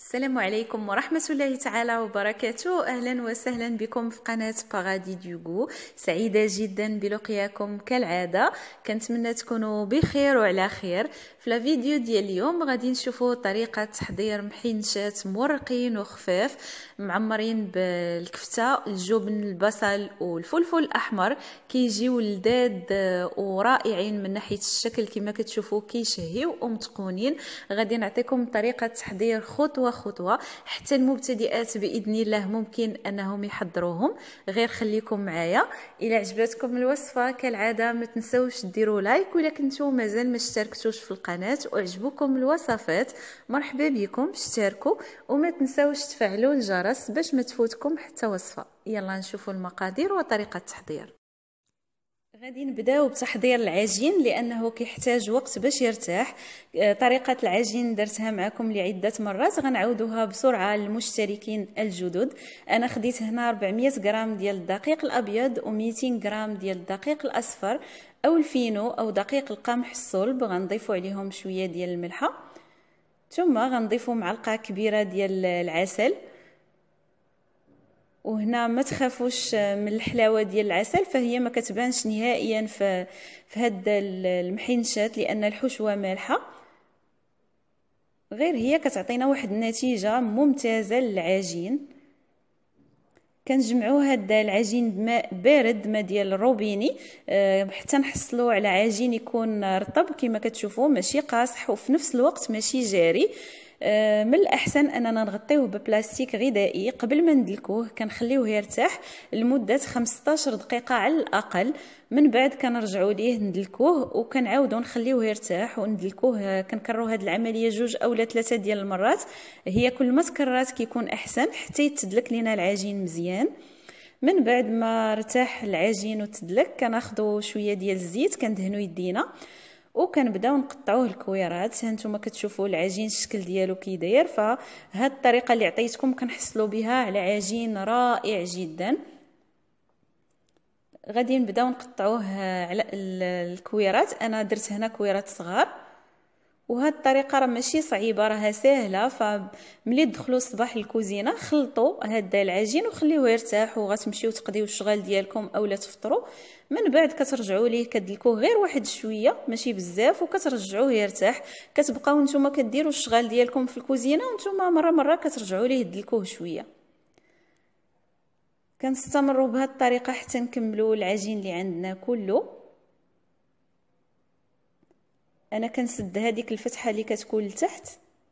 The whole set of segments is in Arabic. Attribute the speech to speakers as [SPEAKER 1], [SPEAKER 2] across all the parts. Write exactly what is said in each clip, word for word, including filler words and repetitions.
[SPEAKER 1] السلام عليكم ورحمة الله تعالى وبركاته. أهلا وسهلا بكم في قناة بارادي ديوغو. سعيدة جدا بلقياكم كالعادة، كنتمنى تكونوا بخير وعلى خير. في الفيديو ديال اليوم غادي نشوفوا طريقة تحضير محينشات مرقين وخفاف معمرين بالكفتة، الجبن، البصل والفلفل الأحمر. كيجيو لذاذ ورائعين من ناحية الشكل كما كتشوفوا، كيشهيو ومتقونين. غادي نعطيكم طريقة تحضير خطوة خطوة حتى المبتدئات بإذن الله ممكن أنهم يحضروهم. غير خليكم معايا. إلى عجبتكم الوصفة كالعادة ما تنسوش ديروا لايك، ولا كنتو مازال ما اشتركتوش في القناة وعجبوكم الوصفات مرحبا بكم، اشتركوا وما تنسوش تفعلوا الجرس باش ما تفوتكم حتى وصفة. يلا نشوفوا المقادير وطريقة التحضير. غادي نبداو بتحضير العجين لانه كيحتاج وقت باش يرتاح. طريقه العجين درتها معكم لعده مرات، غنعاودوها بسرعه للمشتركين الجدد. انا خديت هنا أربعمية غرام ديال الدقيق الابيض و200 غرام ديال الدقيق الاصفر او الفينو او دقيق القمح الصلب. غنضيفوا عليهم شويه ديال الملحه، ثم غنضيفوا معلقه كبيره ديال العسل. وهنا ما تخافوش من الحلاوه ديال العسل، فهي ما كتبانش نهائيا في في هاد المحينشات لان الحشوه مالحه، غير هي كتعطينا واحد النتيجه ممتازه للعجين. كنجمعوا هاد العجين بماء بارد، ماء ديال الروبيني، أه حتى نحصلوا على عجين يكون رطب كما كتشوفوا، ماشي قاصح وفي نفس الوقت ماشي جاري. من الاحسن اننا نغطيوه ببلاستيك غذائي قبل ما ندلكوه. كنخليوه يرتاح لمده خمسطاش دقيقه على الاقل، من بعد كنرجعوا ليه ندلكوه وكنعاودوا نخليوه يرتاح وندلكوه. كنكرروا هذه العمليه جوج اولا ثلاثه ديال المرات، هي كل ما تكررات كيكون احسن حتى يتدلك لينا العجين مزيان. من بعد ما ارتاح العجين وتدلك كناخذوا شويه ديال الزيت كندهنوا يدينا وكنبداو نقطعوه الكويرات. هانتوما كتشوفوا العجين الشكل ديالو كي داير، فهاد الطريقه اللي عطيتكم كنحصلوا بها على عجين رائع جدا. غادي نبداو نقطعوه على الكويرات. انا درت هنا كويرات صغار، وهاد الطريقه راه ماشي صعيبه، راها سهله. فملي تدخلوا الصباح للكوزينه خلطوا هذا العجين وخليوه يرتاح، وغتمشيو تقضيو الشغل ديالكم اولا تفطروا. من بعد كترجعوا ليه كدلكوه غير واحد شويه ماشي بزاف وكترجعوه يرتاح. كتبقاو نتوما كديروا الشغل ديالكم في الكوزينه ونتوما مره مره كترجعوا ليه تدلكوه شويه. كنستمروا بهذه الطريقه حتى نكملوا العجين اللي عندنا كله. انا كنسد هذيك الفتحه اللي كتكون لتحت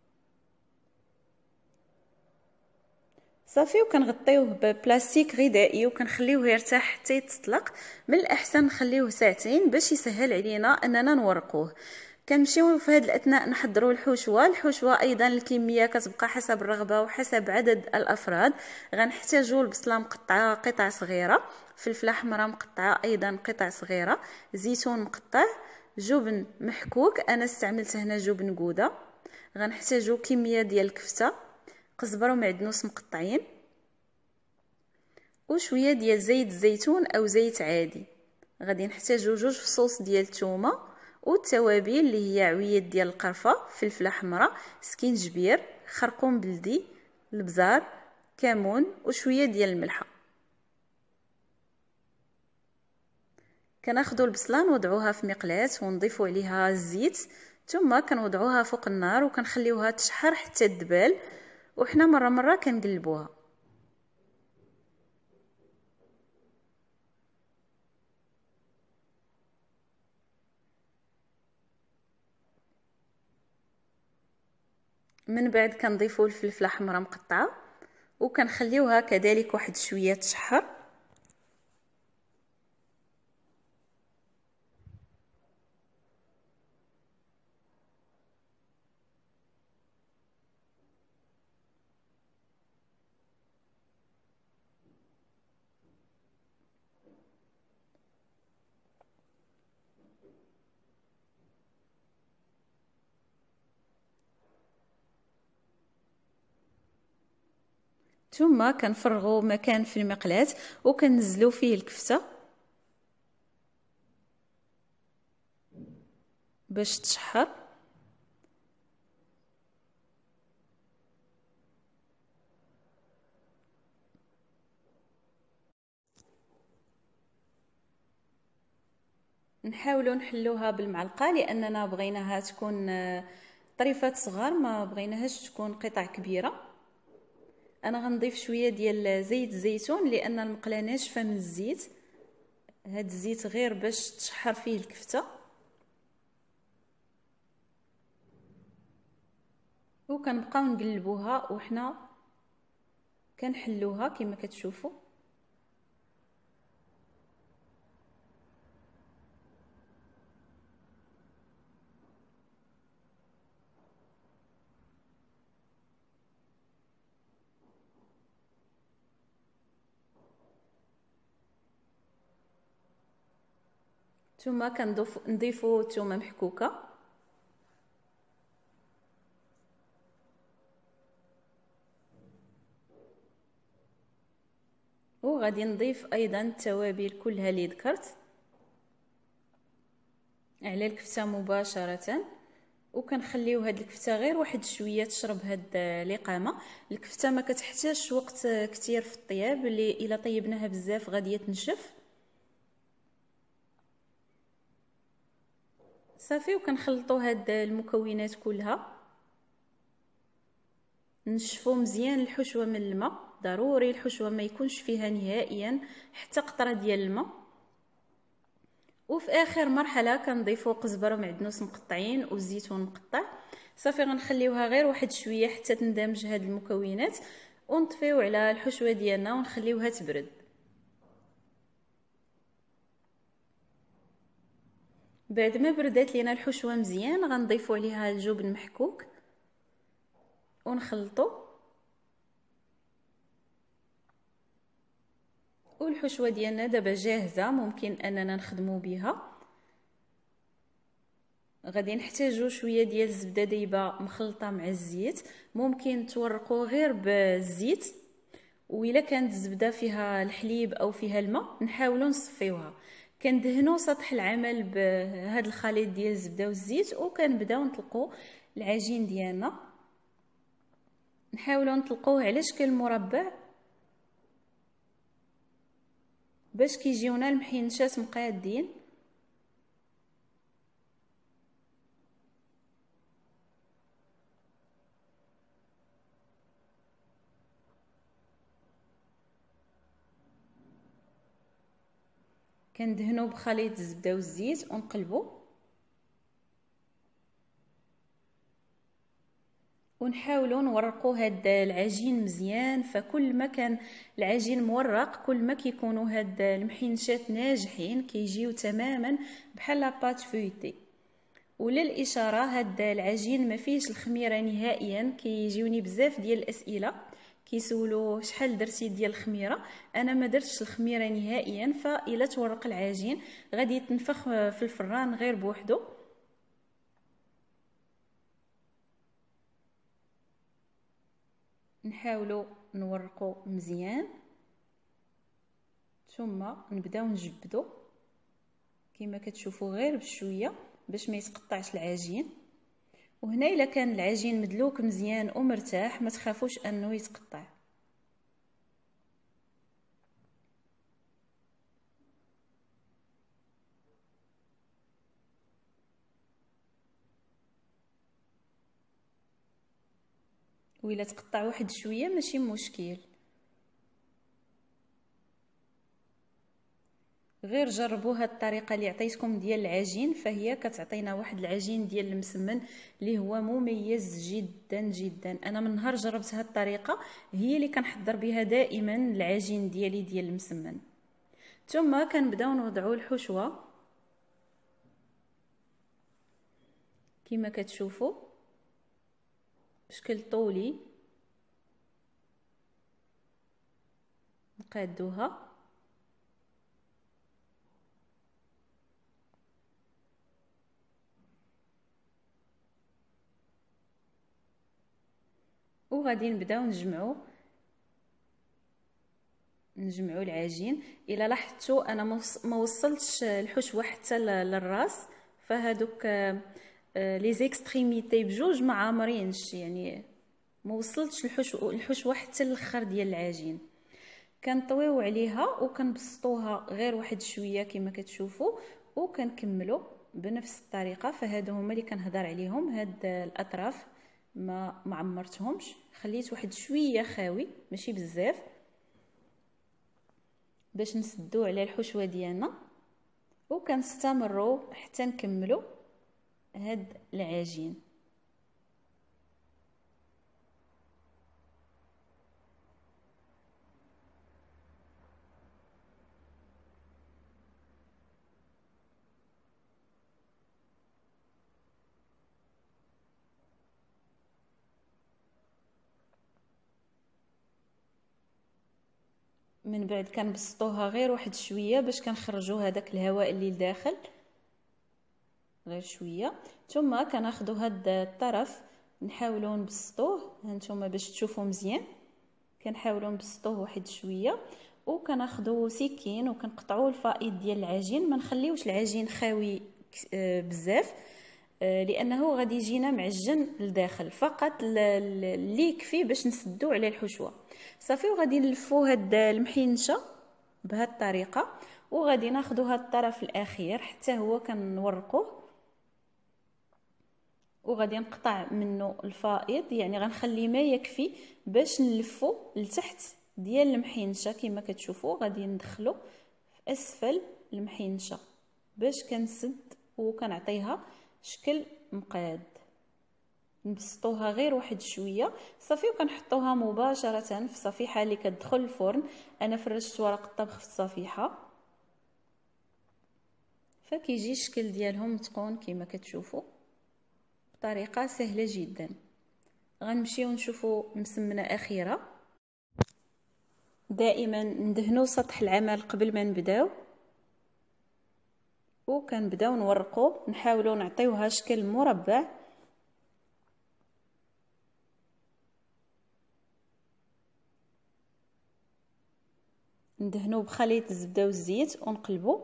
[SPEAKER 1] صافي، وكنغطيوه ببلاستيك غذائي وكنخليوه يرتاح حتى يتطلق. من الاحسن نخليوه ساعتين باش يسهل علينا اننا نورقوه. كنمشيو في هذه الاثناء نحضروا الحشوه. الحشوه ايضا الكميه كتبقى حسب الرغبه وحسب عدد الافراد. غنحتاجوا البصله مقطعه قطع صغيره، فلفله حمراء مقطعه ايضا قطع صغيره، زيتون مقطع، جبن محكوك، انا استعملت هنا جبن جوده. غنحتاجوا كميه ديال الكفته، قزبره ومعدنوس مقطعين، وشويه ديال زيت الزيتون او زيت عادي. غادي نحتاجوا جوج فصوص ديال الثومه، والتوابل اللي هي عويه ديال القرفه، فلفله حمراء، سكينجبير، خرقوم بلدي، البزار، كمون، وشويه ديال الملحه. كناخذوا البصله نوضعوها في مقلاة ونضيفوا عليها الزيت، ثم كنوضعوها فوق النار وكنخليوها تشحر حتى تدبال، وحنا مره مره كنقلبوها. من بعد كنضيفوا الفلفله حمراء مقطعه وكنخليوها كذلك واحد شويه تشحر. ثم كنفرغوا مكان في المقلاة وكنزلوا فيه الكفته باش تشحر. نحاولوا نحلوها بالمعلقه لاننا بغيناها تكون طريفات صغار، ما بغيناهاش تكون قطع كبيره. انا غنضيف شويه ديال زيت الزيتون لان المقله ناشفه من الزيت، هاد الزيت غير باش تشحر فيه الكفته. وكنبقاو نقلبوها وحنا كنحلوها كما كتشوفوا. ثم كنضيف نضيفوا الثومه محكوكه، وغادي نضيف ايضا التوابل كلها اللي ذكرت على الكفته مباشره. وكنخليو هاد الكفته غير واحد شويه تشرب هاد الاقامه. الكفته ما كتحتاجش وقت كتير في الطياب، اللي الا طيبناها بزاف غادي تنشف. صافي، وكنخلطوا هاد المكونات كلها، نشفوا مزيان الحشوه من الماء. ضروري الحشوه ما يكونش فيها نهائيا حتى قطره ديال الماء. وفي اخر مرحله كنضيفوا قزبره ومعدنوس مقطعين والزيتون مقطع. صافي، غنخليوها غير واحد شويه حتى تندمج هاد المكونات، ونطفيو على الحشوه ديالنا ونخليوها تبرد. بعد ما بردات لينا الحشوه مزيان غنضيفوا عليها الجبن محكوك ونخلطوا. والحشوه ديالنا دابا جاهزه، ممكن اننا نخدموا بها. غادي نحتاجو شويه ديال الزبده دايبه مخلطه مع الزيت، ممكن تورقوا غير بالزيت، وإلا كانت الزبده فيها الحليب او فيها الماء نحاولوا نصفيوها. كندهنوا سطح العمل بهذا الخليط ديال الزبده والزيت، وكنبداو نطلقوا العجين ديالنا. نحاولوا نطلقوه على شكل مربع باش كيجيونا المحينشات مقادين. كندهنوا بخليط الزبده والزيت ونقلبوا، ونحاولوا نورقوا هاد العجين مزيان. فكل ما كان العجين مورق كل ما كيكونوا هاد المحينشات ناجحين، كيجيو تماما بحال لاباط فويتي. وللاشاره هاد العجين ما فيهش الخميره نهائيا. كيجيوني بزاف ديال الاسئله كيسولوا شحال درتي ديال الخميره. انا ما درتش الخميره نهائيا، فاذا تورق العجين غادي يتنفخ في الفران غير بوحدو. نحاولوا نورقوا مزيان ثم نبداو نجبدوا كما كتشوفوا غير بشويه باش ما يتقطعش العجين. وهنا الا كان العجين مدلوك مزيان ومرتاح ما تخافوش انه يتقطع. وإلا تقطع واحد شويه ماشي مشكل، غير جربوا هاد الطريقه اللي عطيتكم ديال العجين، فهي كتعطينا واحد العجين ديال المسمن اللي هو مميز جدا جدا. انا من نهار جربت هاد الطريقه هي اللي كنحضر بها دائما العجين ديالي ديال المسمن. ثم كنبداو نوضعوا الحشوه كما كتشوفوا بشكل طولي، نقادوها وغادي نبداو نجمعو نجمعوا العجين. الا لاحظتوا انا ما وصلتش الحشوه حتى للراس، فهادوك لي زيكستريميتي بجوج ما عامرينش، يعني ما وصلتش الحشوه الحشوه حتى الاخر ديال العجين. كنطويو عليها وكنبسطوها غير واحد شويه كما كتشوفوا، وكنكملوا بنفس الطريقه. فهادو هما اللي كنهضر عليهم، هاد الاطراف ما معمرتهمش، خليت واحد شويه خاوي ماشي بزاف باش نسدو على الحشوه ديالنا، وكنستمروا حتى نكملوا هاد العجين. من بعد كنبسطوها غير واحد شويه باش كنخرجوا هذاك الهواء اللي لداخل غير شويه، ثم كناخذوا هاد الطرف نحاولوا نبسطوه. هانتوما باش تشوفوا مزيان كنحاولوا نبسطوه واحد شويه، وكناخذوا سكين وكنقطعوا الفائض ديال العجين. ما نخليوش العجين خاوي بزاف لانه غادي يجينا معجن لداخل، فقط اللي يكفي باش نسدو على الحشوه. صافي، وغادي نلفو هاد المحينشه بهاد الطريقه، وغادي ناخذوا هاد الطرف الاخير حتى هو كنورقوه، وغادي نقطع منه الفائض، يعني غنخلي ما يكفي باش نلفو لتحت ديال المحينشه. كما كتشوفوا غادي ندخلو في اسفل المحينشه باش كنسد وكنعطيها شكل مقاد. نبسطوها غير واحد شويه صافي، وكنحطوها مباشره في الصفيحه اللي كتدخل الفرن. انا فرشت ورق الطبخ في الصفيحه، فكيجي الشكل ديالهم متقون كما كتشوفوا بطريقه سهله جدا. غنمشيو نشوفوا مسمنه اخيره. دائما ندهنوا سطح العمل قبل ما نبداو، وكنبداو نورقوا، نحاولوا نعطيوها شكل مربع. ندهنوا بخليط الزبده والزيت ونقلبوا.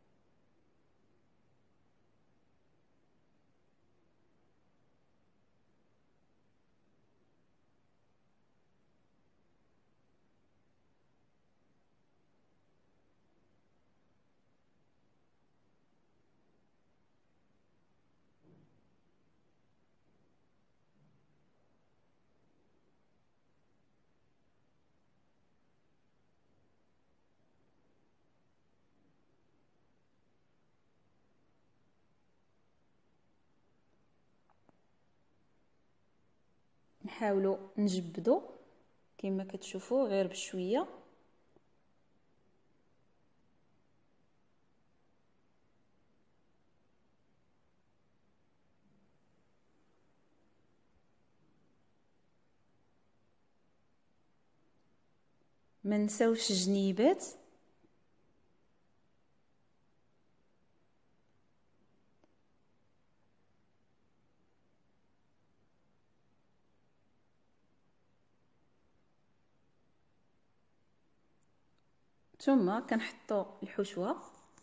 [SPEAKER 1] نحاولوا نجبدوا كما كتشوفوا غير بشويه. ما نساوش الجنيبات. ثم كنحطوا الحشوه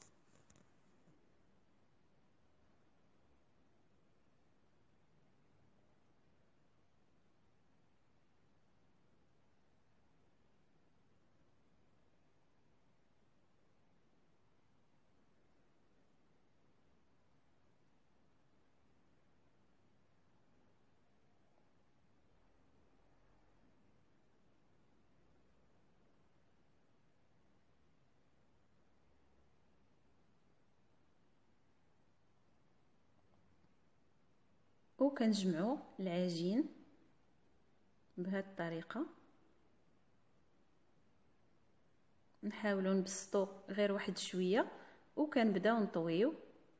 [SPEAKER 1] وكنجمعوا العجين بهذه الطريقه. نحاولوا نبسطوا غير واحد شويه وكنبداو نطويو.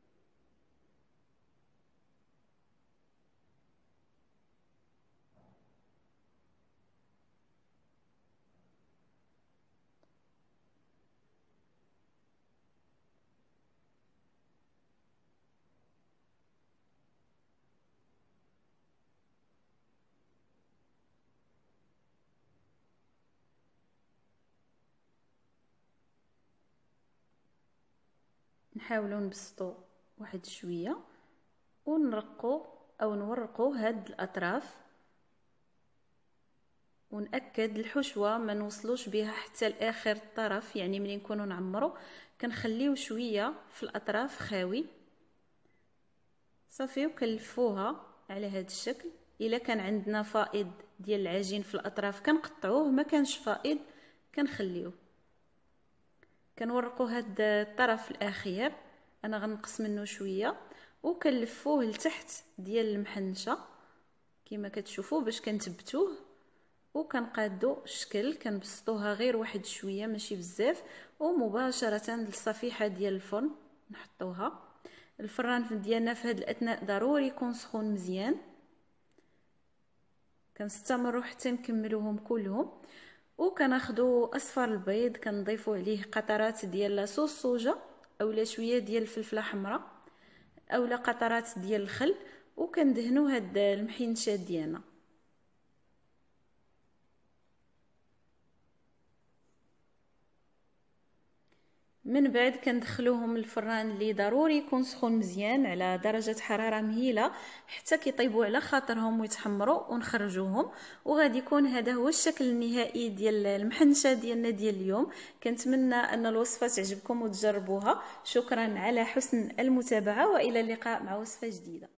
[SPEAKER 1] نحاولوا نبسطوا واحد شويه ونرقوا او نورقوا هاد الاطراف، ونأكد الحشوه ما نوصلوش بها حتى لاخر الطرف، يعني ملي نكونوا نعمروا كنخليو شويه في الاطراف خاوي صافي، وكنلفوها على هذا الشكل. الا كان عندنا فائض ديال العجين في الاطراف كنقطعوه، ما كانش فائض كنخليوه. كنورقوا هذا الطرف الاخير، انا غنقص منه شويه وكنلفوه لتحت ديال المحنشه كما كتشوفوا باش كنثبتوه، وكنقادو الشكل كنبسطوها غير واحد شويه ماشي بزاف، ومباشره للصفيحه ديال الفرن نحطوها. الفران ديالنا في هذه الاثناء ضروري يكون سخون مزيان. كنستمروا حتى نكملوهم كلهم، وكناخذوا اصفر البيض كنضيفوا عليه قطرات ديال لاصوص صوجا اولا شويه ديال الفلفله حمراء اولا قطرات ديال الخل، وكندهنوا هاد المحنشه ديالنا. من بعد كندخلوهم الفران اللي ضروري يكون سخون مزيان على درجه حراره مهيله حتى كيطيبوا على خاطرهم ويتحمروا، ونخرجوهم. وغادي يكون هذا هو الشكل النهائي ديال المحنشه ديالنا ديال اليوم. كنتمنى ان الوصفه تعجبكم وتجربوها. شكرا على حسن المتابعه، والى اللقاء مع وصفه جديده.